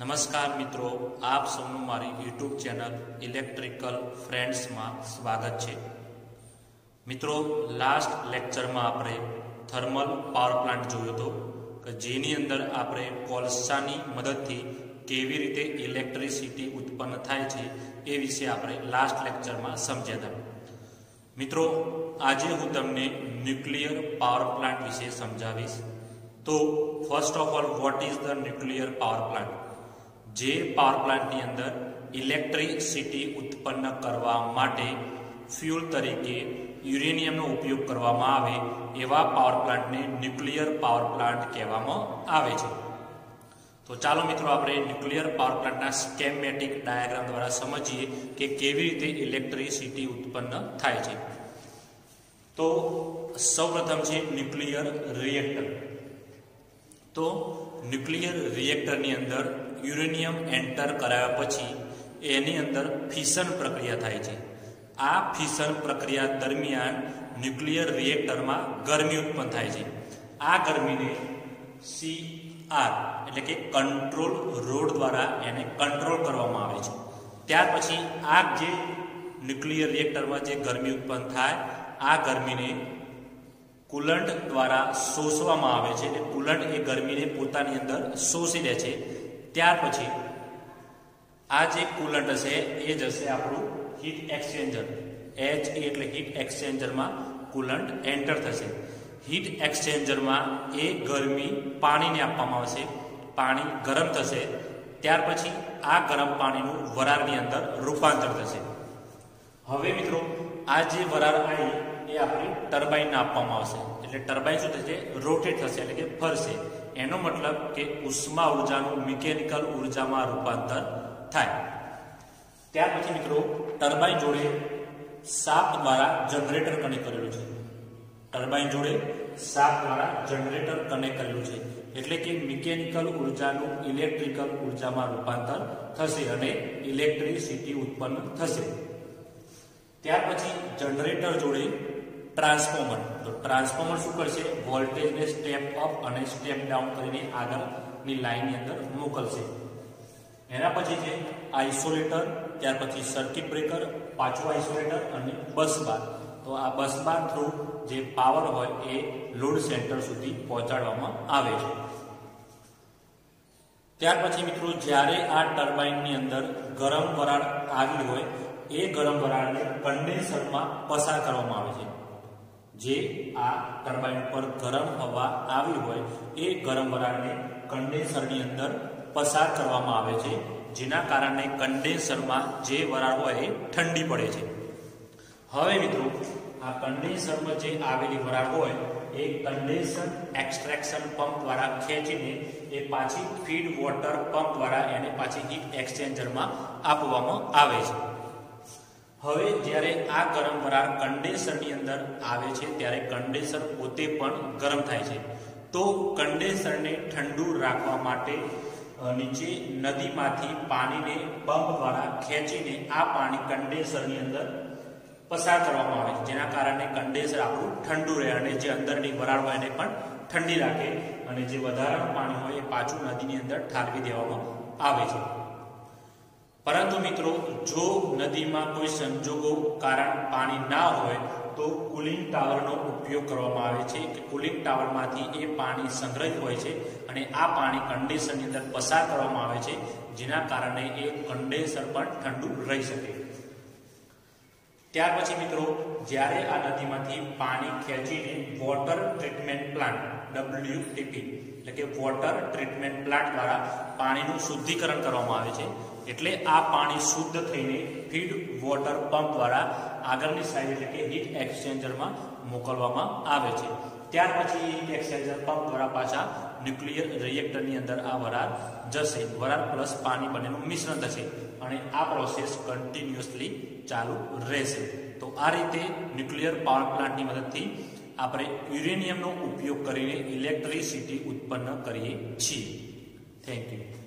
નમસ્કાર મિત્રો, આપ સૌનું મારી યુટ્યુબ ચેનલ ઇલેક્ટ્રિકલ ફ્રેન્ડ્સમાં સ્વાગત છે। મિત્રો, લાસ્ટ લેક્ચરમાં આપણે થર્મલ પાવર પ્લાન્ટ જોયો હતો કે જેની અંદર આપણે કોલસાની મદદથી કેવી રીતે ઇલેક્ટ્રિસિટી ઉત્પન્ન થાય છે એ વિશે આપણે લાસ્ટ લેક્ચરમાં સમજ્યા હતા। મિત્રો, આજે હું તમને ન્યુક્લિયર પાવર પ્લાન્ટ વિશે સમજાવીશ। તો first of all, what is the nuclear power plant? જે પાવર પ્લાન્ટની અંદર ઇલેક્ટ્રિસિટી ઉત્પન્ન કરવા માટે ફ્યુલ તરીકે યુરેનિયમનો ઉપયોગ કરવામાં આવે એવા પાવર પ્લાન્ટને ન્યુક્લિયર પાવર પ્લાન્ટ કહેવામાં આવે છે। તો ચાલો મિત્રો, આપણે ન્યુક્લિયર પાવર પ્લાન્ટના સ્કેમેટિક ડાયાગ્રામ દ્વારા સમજીએ કે કેવી રીતે ઇલેક્ટ્રિસિટી ઉત્પન્ન થાય છે। તો સૌપ્રથમ છે ન્યુક્લિયર રિએક્ટર। તો ન્યુક્લિયર રિએક્ટરની અંદર યુરેનિયમ એન્ટર કરાવ્યા પછી એની અંદર ફિશન પ્રક્રિયા થાય છે। આ ફિશન પ્રક્રિયા દરમિયાન ન્યુક્લિયર રિએક્ટરમાં ગરમી ઉત્પન્ન થાય છે। આ ગરમીને CR એટલે કે કંટ્રોલ રોડ દ્વારા એને કંટ્રોલ કરવામાં આવે છે। ત્યાર પછી આ જે ન્યુક્લિયર રિએક્ટરમાં જે ગરમી ઉત્પન્ન થાય આ ગરમીને કુલન્ટ દ્વારા શોષવામાં આવે છે। એટલે કુલન્ટ એ ગરમીને પોતાની અંદર શોષી લે છે। ત્યાર પછી આ જે કુલન્ટ હશે એ જશે આપણું હીટ એક્સચેન્જર, HE એટલે હીટ એક્સચેન્જરમાં કુલન્ટ એન્ટર થશે। હીટ એક્સચેન્જરમાં એ ગરમી પાણીને આપવામાં આવશે, પાણી ગરમ થશે। ત્યાર પછી આ ગરમ પાણીનું વરાળની અંદર રૂપાંતર થશે। હવે મિત્રો, આ જે વરાળ આવી એ આપણી ટર્બાઇનને આપવામાં આવશે। એટલે ટર્બાઇન શું થશે? રોટેટ થશે, એટલે કે ફરશે। એનો મતલબ કે ઉષ્મા ઉર્જાનું મિકેનિકલ ઉર્જામાં રૂપાંતર થાય। ત્યાર પછી મિત્રો, ટર્બાઇન જોડે શાફ્ટ દ્વારા જનરેટર કનેક્ટ કરેલું છે। ટર્બાઇન જોડે શાફ્ટ દ્વારા જનરેટર કનેક્ટ કરેલું છે, એટલે કે મિકેનિકલ ઉર્જાનું ઇલેક્ટ્રિકલ ઉર્જામાં રૂપાંતર થશે અને ઇલેક્ટ્રિસિટી ઉત્પન્ન થશે। ત્યાર પછી જનરેટર જોડે ટ્રાન્સફોર્મર। તો ટ્રાન્સફોર્મર શું કરશે? વોલ્ટેજને સ્ટેપ અપ અને સ્ટેપ ડાઉન કરીને આગળની લાઇનની અંદર મોકલશે। એના પછી છે આઇસોલેટર, ત્યાર પછી સર્કિટ બ્રેકર, પાછું આઇસોલેટર અને બસ બાર। તો આ બસ બાર થ્રુ જે પાવર હોય એ લોડ સેન્ટર સુધી પહોંચાડવામાં આવે છે। ત્યાર પછી મિત્રો, જ્યારે આ ટર્બાઇનની અંદર ગરમ વરાળ આવી હોય એ ગરમ વરાળને કન્ડેન્સરમાં પસાર કરવામાં આવે છે। જે આ ટર્બાઇન પર ગરમ હવા આવી હોય એ ગરમ વરાળને કન્ડેન્સરની અંદર પસાર કરવામાં આવે છે, જેના કારણે કન્ડેન્સરમાં જે વરાળ હોય એ ઠંડી પડે છે। હવે મિત્રો, આ કન્ડેન્સરમાં જે આવેલી વરાળ હોય એ કન્ડેન્સર એક્સટ્રેક્શન પંપ દ્વારા ખેંચીને એ પાછી ફીડ વોટર પંપ દ્વારા એને પાછી હીટ એક્સચેન્જરમાં આપવામાં આવે છે। હવે જ્યારે આ ગરમ વરાળ કન્ડેન્સરની અંદર આવે છે ત્યારે કન્ડેન્સર પોતે પણ ગરમ થાય છે। તો કન્ડેન્સરને ઠંડુ રાખવા માટે નીચે નદીમાંથી પાણીને પંપ દ્વારા ખેંચીને આ પાણી કન્ડેન્સરની અંદર પસાર કરવામાં આવે છે, જેના કારણે કન્ડેન્સર આપણું ઠંડુ રહે અને જે અંદરની વરાળ હોય એને પણ ઠંડી રાખે અને જે વધારાનું પાણી હોય એ પાછું નદીની અંદર ઠાલવી દેવામાં આવે છે। પરંતુ મિત્રો, જો નદીમાં કોઈ સંજોગો કારણ પાણી ના હોય તો કુલિંગ ટાવરનો ઉપયોગ કરવામાં આવે છે કે કુલિંગ ટાવરમાંથી એ પાણી સંગ્રહિત હોય છે અને આ પાણી કન્ડેન્સરની અંદર પસાર કરવામાં આવે છે, જેના કારણે એ કન્ડેન્સર પણ ઠંડુ રહી શકે। ત્યાર પછી મિત્રો, જ્યારે આ નદીમાંથી પાણી ખેંચીને વોટર ટ્રીટમેન્ટ પ્લાન્ટ WTP એટલે કે વોટર ટ્રીટમેન્ટ પ્લાન્ટ દ્વારા પાણીનું શુદ્ધિકરણ કરવામાં આવે છે। એટલે આ પાણી શુદ્ધ થઈને ફીડ વોટર પંપ દ્વારા આગળની સાઈડ એટલે કે હીટ એક્સચેન્જરમાં મોકલવામાં આવે છે। ત્યાર પછી હીટ એક્સચેન્જર પંપ દ્વારા પાછા ન્યુક્લિયર રિએક્ટરની અંદર આ વરાળ જશે। વરાળ પ્લસ પાણી બંનેનું મિશ્રણ થશે અને આ પ્રોસેસ કન્ટિન્યુઅસલી ચાલુ રહેશે। તો આ રીતે ન્યુક્લિયર પાવર પ્લાન્ટની મદદથી આપણે યુરેનિયમનો ઉપયોગ કરીને ઇલેક્ટ્રિસિટી ઉત્પન્ન કરીએ છીએ। Thank you.